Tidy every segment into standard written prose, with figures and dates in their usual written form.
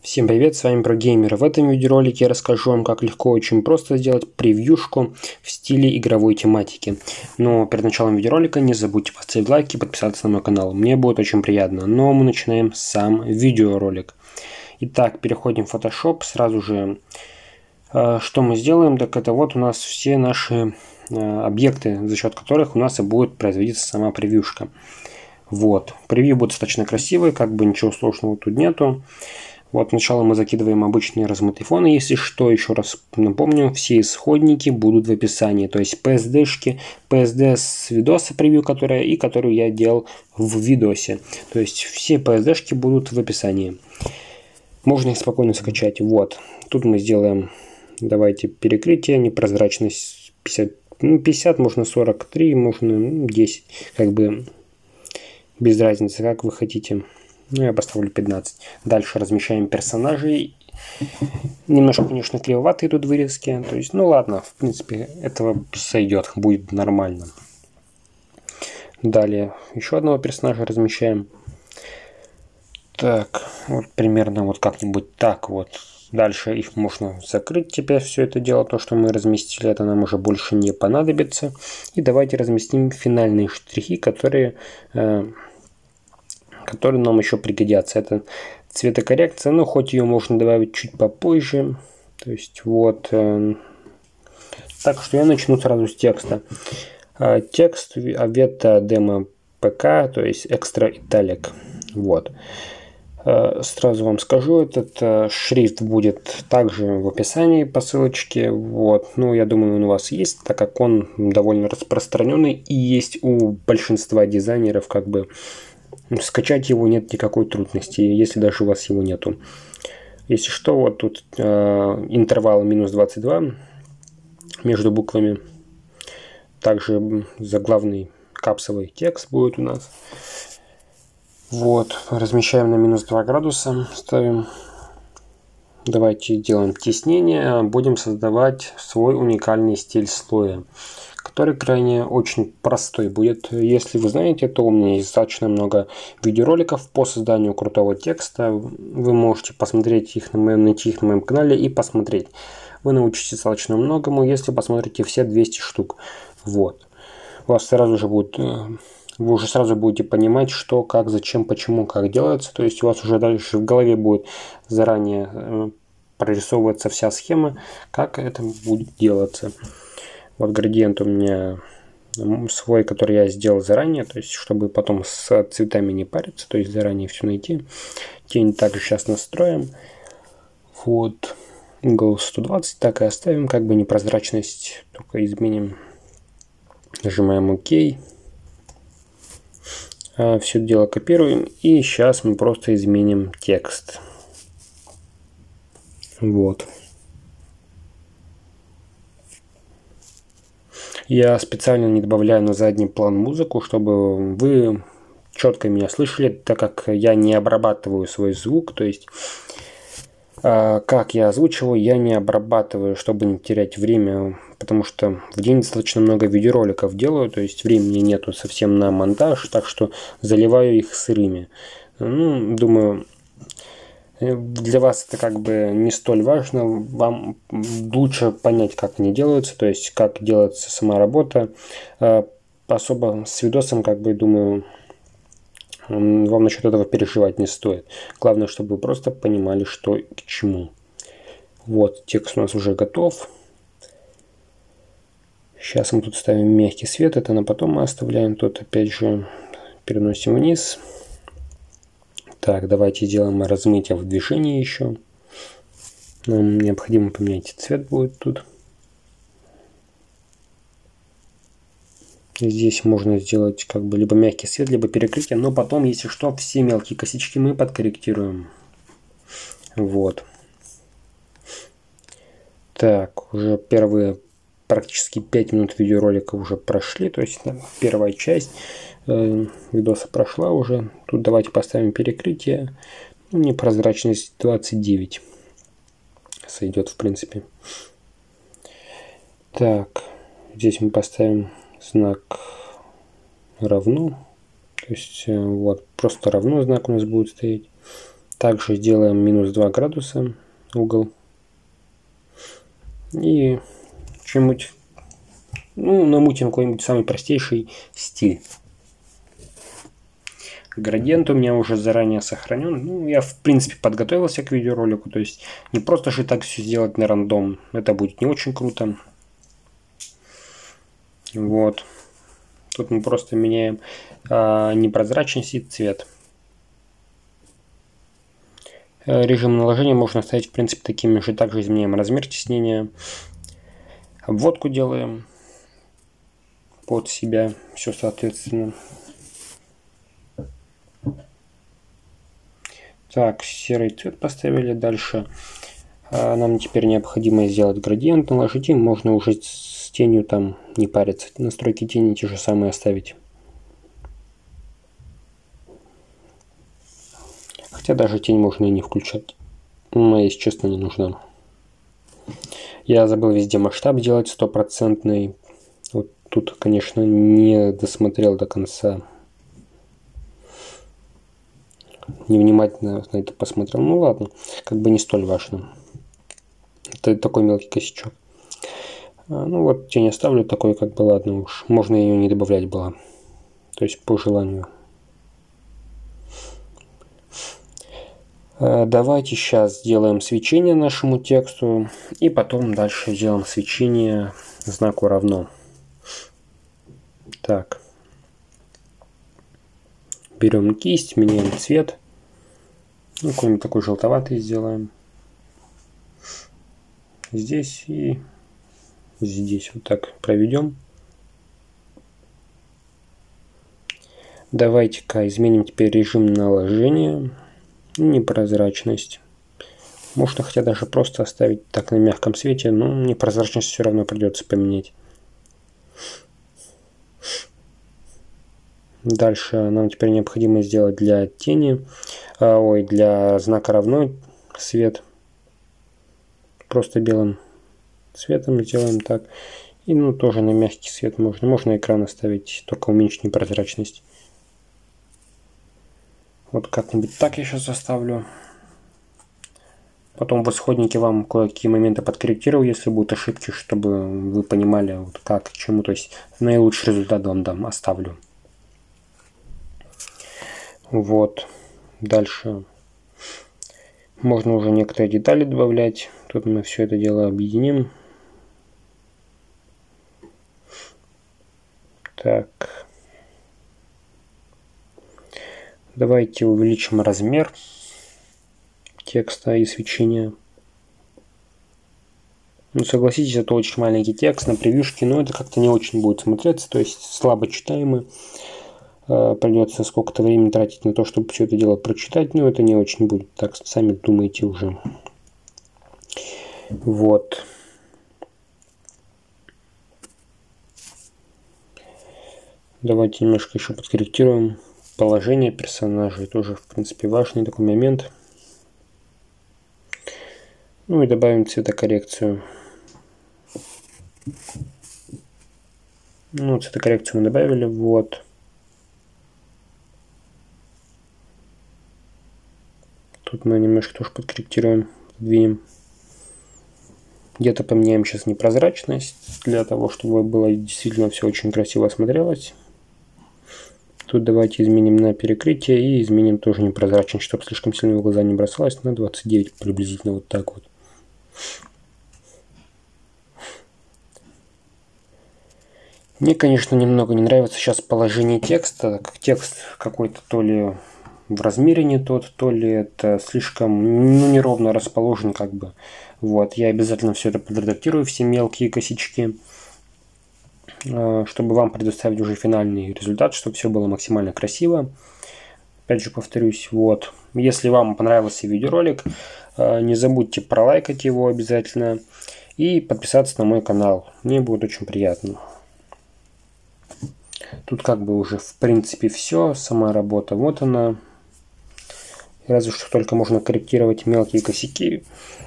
Всем привет, с вами ProGamer. В этом видеоролике я расскажу вам, как легко и очень просто сделать превьюшку в стиле игровой тематики. Но перед началом видеоролика не забудьте поставить лайк и подписаться на мой канал. Мне будет очень приятно. Но мы начинаем сам видеоролик. Итак, переходим в Photoshop. Сразу же, что мы сделаем, так это вот у нас все наши объекты, за счет которых у нас и будет производиться сама превьюшка. Вот. Превью будет достаточно красивый, как бы ничего сложного тут нету. Вот сначала мы закидываем обычные размытые фоны. Если что, еще раз напомню, все исходники будут в описании. То есть PSD-шки, PSD с видоса превью, которую я делал в видосе. То есть все PSD-шки будут в описании. Можно их спокойно скачать. Вот. Тут мы сделаем, давайте, перекрытие, непрозрачность 50, 50, можно 43, можно 10. Как бы без разницы, как вы хотите. Ну, я поставлю 15. Дальше размещаем персонажей. Немножко, конечно, кривоватые тут вырезки. То есть, ну ладно, в принципе, этого сойдет, будет нормально. Далее еще одного персонажа размещаем. Так, вот примерно вот как-нибудь так вот. Дальше их можно закрыть теперь, все это дело, то, что мы разместили, это нам уже больше не понадобится. И давайте разместим финальные штрихи, которые нам еще пригодятся. Это цветокоррекция, но хоть ее можно добавить чуть попозже. То есть вот. Так что я начну сразу с текста. Текст Avetta Demo PK, то есть Extra Italic. Вот. Сразу вам скажу, этот шрифт будет также в описании по ссылочке. Вот. Ну, я думаю, он у вас есть, так как он довольно распространенный и есть у большинства дизайнеров, как бы. Скачать его нет никакой трудности, если даже у вас его нету. Если что, вот тут интервал -22 между буквами. Также заглавный капсовый текст будет у нас. Вот, размещаем на -2 градуса, ставим. Давайте делаем теснение, будем создавать свой уникальный стиль слоя, который крайне очень простой будет. Если вы знаете, то у меня есть достаточно много видеороликов по созданию крутого текста. Вы можете посмотреть их найти их на моем канале и посмотреть. Вы научитесь достаточно многому, если посмотрите все 200 штук. Вот. У вас сразу же будет, вы уже сразу будете понимать, что, как, зачем, почему, как делается. То есть у вас уже дальше в голове будет заранее прорисовываться вся схема, как это будет делаться. Вот градиент у меня свой, который я сделал заранее, то есть чтобы потом с цветами не париться, то есть заранее все найти. Тень также сейчас настроим. Вот. Угол 120 так и оставим, как бы непрозрачность только изменим. Нажимаем ОК. Все дело копируем и сейчас мы просто изменим текст. Вот. Я специально не добавляю на задний план музыку, чтобы вы четко меня слышали, так как я не обрабатываю свой звук. То есть, как я озвучиваю, я не обрабатываю, чтобы не терять время, потому что в день достаточно много видеороликов делаю, то есть времени нету совсем на монтаж, так что заливаю их сырыми. Ну, думаю, для вас это как бы не столь важно, вам лучше понять, как они делаются, то есть как делается сама работа. Особо с видосом, как бы, думаю, вам насчет этого переживать не стоит. Главное, чтобы вы просто понимали, что и к чему. Вот, текст у нас уже готов. Сейчас мы тут ставим мягкий свет, это на потом мы оставляем, тут опять же переносим вниз. Так, давайте сделаем размытие в движении еще. Нам необходимо поменять цвет будет тут. Здесь можно сделать как бы либо мягкий свет, либо перекрытие, но потом, если что, все мелкие косички мы подкорректируем. Вот. Так, уже первые практически 5 минут видеоролика уже прошли, то есть первая часть видоса прошла уже. Тут давайте поставим перекрытие. Непрозрачность 29 сойдет, в принципе. Так, здесь мы поставим знак равно. То есть вот просто равно знак у нас будет стоять. Также сделаем минус 2 градуса угол. И что-нибудь, намутим какой-нибудь самый простейший стиль. Градиент у меня уже заранее сохранен. Я в принципе подготовился к видеоролику. То есть не просто же так все сделать на рандом. Это будет не очень круто. Вот. Тут мы просто меняем непрозрачность и цвет. Режим наложения можно оставить в принципе такими же. Также изменяем размер теснения. Обводку делаем под себя. Все соответственно. Так, серый цвет поставили. Дальше нам теперь необходимо сделать градиент, наложить, и можно уже с тенью там не париться. Настройки тени те же самые оставить. Хотя даже тень можно и не включать. Но, если честно, не нужна. Я забыл везде масштаб делать 100%. Вот тут, конечно, не досмотрел до конца. Невнимательно на это посмотрел. Ну ладно, как бы не столь важно. Это такой мелкий косячок. Ну вот тень оставлю такой, как бы, ладно уж. Можно ее не добавлять было. То есть по желанию. Давайте сейчас сделаем свечение нашему тексту. И потом дальше сделаем свечение знаку равно. Так. Берем кисть, меняем цвет. Какой-нибудь такой желтоватый сделаем. Здесь и здесь вот так проведем. Давайте-ка изменим теперь режим наложения. Непрозрачность. Можно хотя даже просто оставить так на мягком свете, но непрозрачность все равно придется поменять. Дальше нам теперь необходимо сделать для тени, для знака равно свет. Просто белым цветом сделаем так. И тоже на мягкий свет можно. Можно экран оставить, только уменьшить непрозрачность. Вот как-нибудь так я сейчас оставлю. Потом в исходнике вам кое-какие моменты подкорректирую, если будут ошибки, чтобы вы понимали, вот как, к чему. То есть наилучший результат вам дам, оставлю. Вот. Дальше можно уже некоторые детали добавлять. Тут мы все это дело объединим. Так. Давайте увеличим размер текста и свечения. Согласитесь, это очень маленький текст на превьюшке, но это как-то не очень будет смотреться, то есть слабо читаемый. Придется сколько-то времени тратить на то, чтобы все это дело прочитать, но это не очень будет, так сами думаете уже. Вот. Давайте немножко еще подкорректируем положение персонажей, тоже в принципе важный такой момент. И добавим цветокоррекцию. Цветокоррекцию мы добавили, вот. Тут мы немножко тоже подкорректируем, подвинем. Где-то поменяем сейчас непрозрачность, для того, чтобы было действительно все очень красиво смотрелось. Тут давайте изменим на перекрытие и изменим тоже непрозрачность, чтобы слишком сильно в глаза не бросалось, на 29 приблизительно, вот так вот. Мне, конечно, немного не нравится сейчас положение текста, как текст какой-то то ли в размере не тот, то ли это слишком неровно расположен как бы. Вот, я обязательно все это подредактирую, все мелкие косячки, чтобы вам предоставить уже финальный результат, чтобы все было максимально красиво. Опять же повторюсь, вот. Если вам понравился видеоролик, не забудьте пролайкать его обязательно и подписаться на мой канал. Мне будет очень приятно. Тут как бы уже в принципе все, сама работа, вот она. Разве что только можно корректировать мелкие косяки.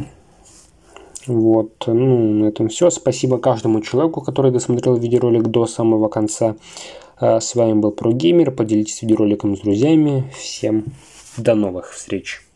Вот, на этом все. Спасибо каждому человеку, который досмотрел видеоролик до самого конца. С вами был ProGamer. Поделитесь видеороликом с друзьями. Всем до новых встреч.